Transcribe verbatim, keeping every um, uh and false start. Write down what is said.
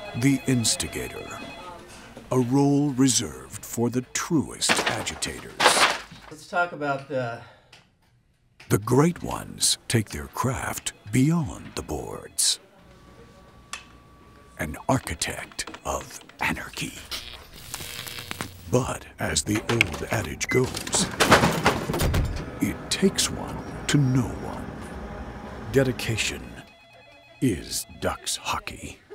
The Instigator, a role reserved for the truest agitators. Let's talk about the... The great ones take their craft beyond the boards. An architect of anarchy. But as the old adage goes, it takes one to know one. Dedication is ducks hockey.